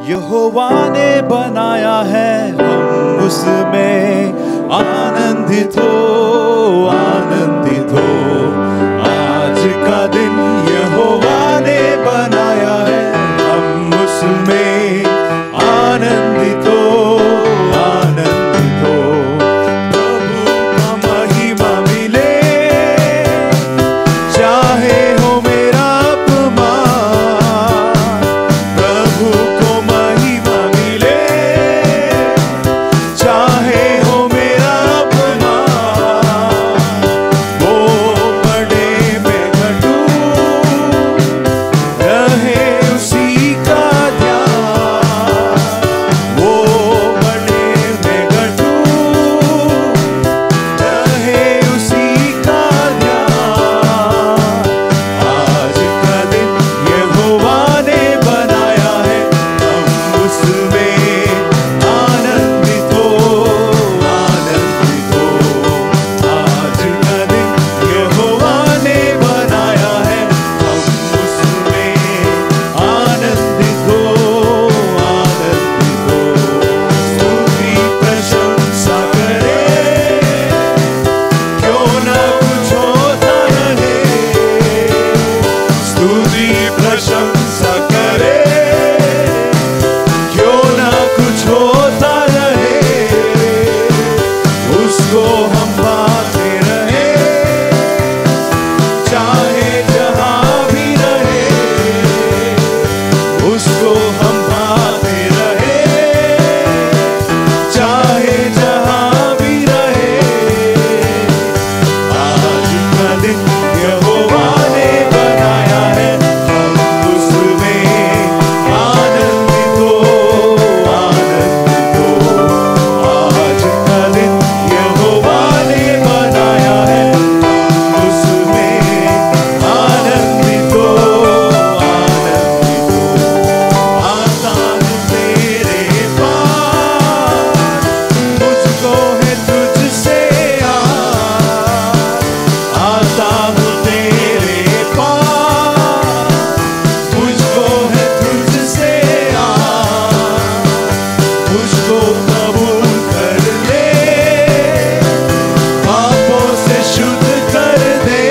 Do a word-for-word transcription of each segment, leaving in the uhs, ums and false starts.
यहोवा ने बनाया है, हम उसमें आनंदित हो, आनंदित हो। आज का दिन यहोवा ने बनाया है, हम उसमें आनंदित हो, आनंदित हो। प्रभु का महिमा मिले, चाहे हो मेरा अपमान। प्रभु को महिमा मिले, चाहे हो मेरा अपमान। वो बड़े में घटू, रहे उसी का ध्यान। वो बड़े में घटू, रहे उसी का ध्यान। आज का दिन यहोवा ने बनाया है, हम उसमें आनंदित हो, आनंदित हो। आज का दिन यहोवा ने बनाया है, हम उसमें आनंदित हो, आनंदित हो। स्तुति प्रशंसा करें, क्यों न कुछ होता रहे। स्तुति प्रशंसा करें, क्यों न कुछ होता रहे। उसको हम पाते रहे, चाहे जहां भी रहे। उसको हम पाते रहे, चाहे जहां भी रहे। आज का दिन यहोवा ने बनाया है, हम उसमें आनंदित हो, आनंदित हो। आज का दिन यहोवा ने बनाया है, हम उसमें आनंदित हो, आनंदित हो। आता हूँ तेरे पास, मुझको है तुझसे आस। आता हूँ तेरे पास, मुझको है तुझसे आस। मुझको कबूल कर ले, पापों से शुद्ध कर दे।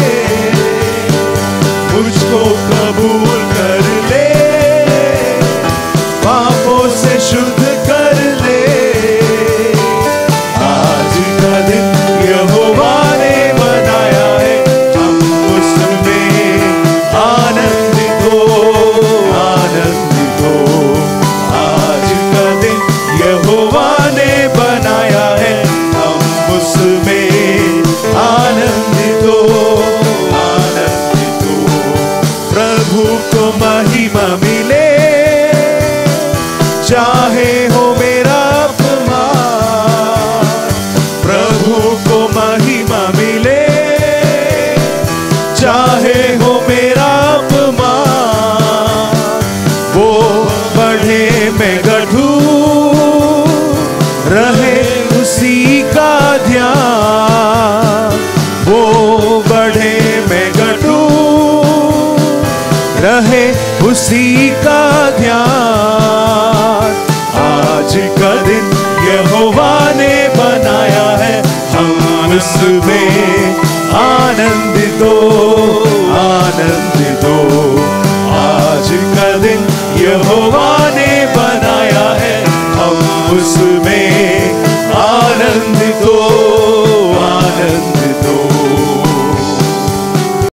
मुझको कबूल कर ले, पापों से शुद्ध कर ले। आज का दिन यहोवा ने बनाया है, हम उसमें आनंदित हो, आनंदित हो। आज का दिन यहोवा ने बनाया है, हम उसमें आनंदित हो, आनंदित हो। प्रभु को महिमा मिले, चाहे हो मेरा अपमान। प्रभु को महिमा मिले, चाहे हो मेरा अपमान। वो बढ़े मैं घटू, रहे उसी का ध्यान। वो बढ़े मैं घटू, रहे उसी का ध्यान। आज का दिन यहोवा ने बनाया है, हम उसमें आनंदित हो, आनंदित हो। आज का दिन यहोवा ने बनाया है, हम उसमें आनंदित हो, आनंदित